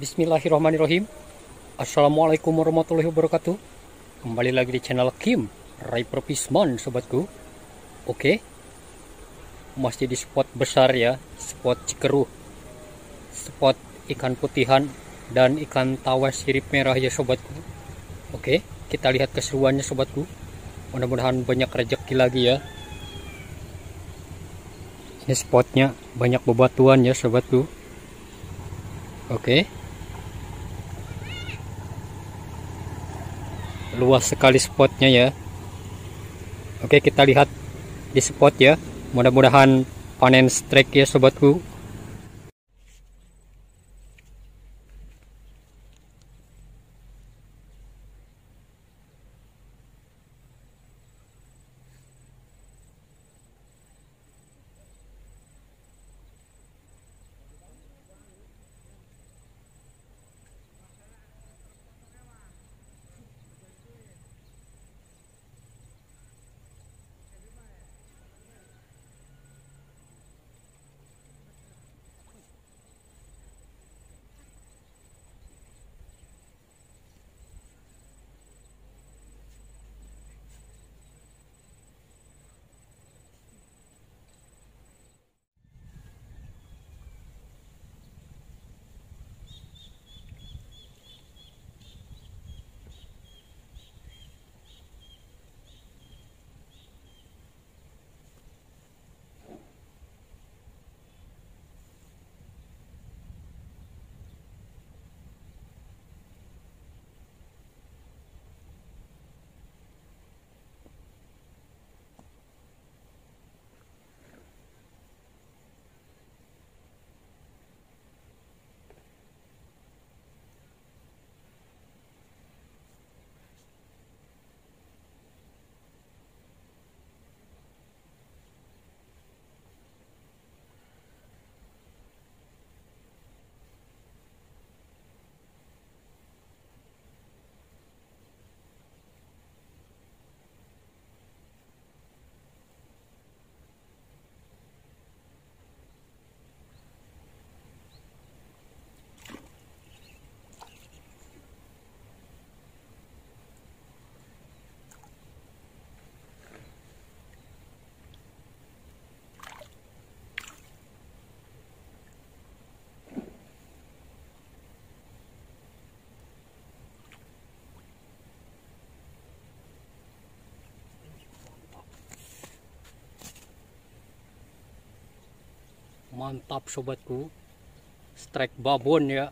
Bismillahirrahmanirrahim. Assalamualaikum warahmatullahi wabarakatuh. Kembali lagi di channel Kim Ray Perpisman, sobatku. Oke, masih di spot besar ya, spot Cikeruh, spot ikan putihan dan ikan tawas sirip merah ya sobatku. Oke, kita lihat keseruannya sobatku. Mudah-mudahan banyak rezeki lagi ya. Ini spotnya banyak bebatuan ya sobatku. Oke, luas sekali spotnya ya. Oke, kita lihat di spot ya. Mudah-mudahan panen strike ya sobatku. Mantap sobatku, strike babon ya.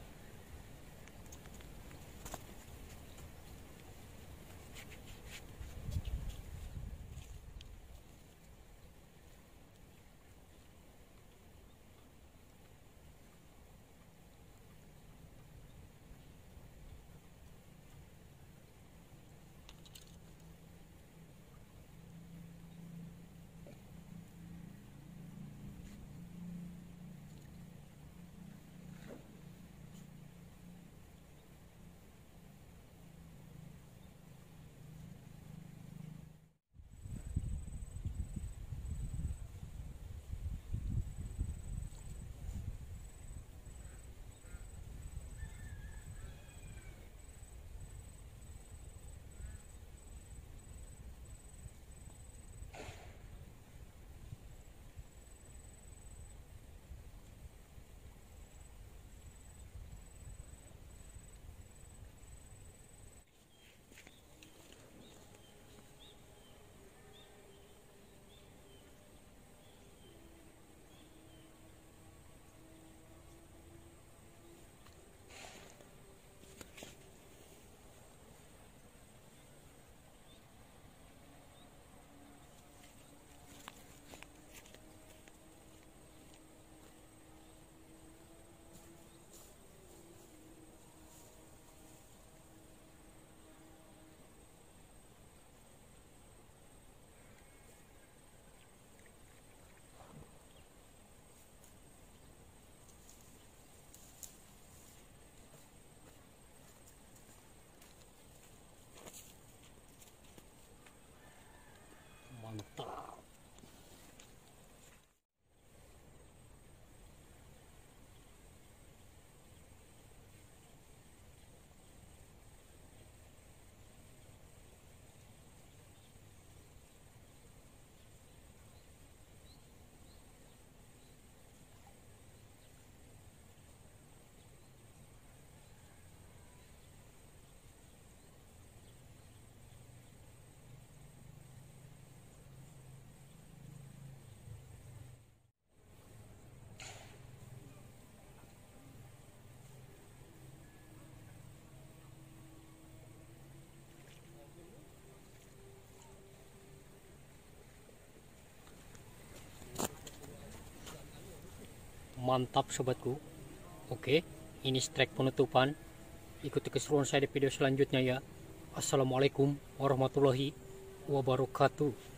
Mantap sobatku. Oke, ini strike penutupan. Ikuti keseruan saya di video selanjutnya ya. Assalamualaikum warahmatullahi wabarakatuh.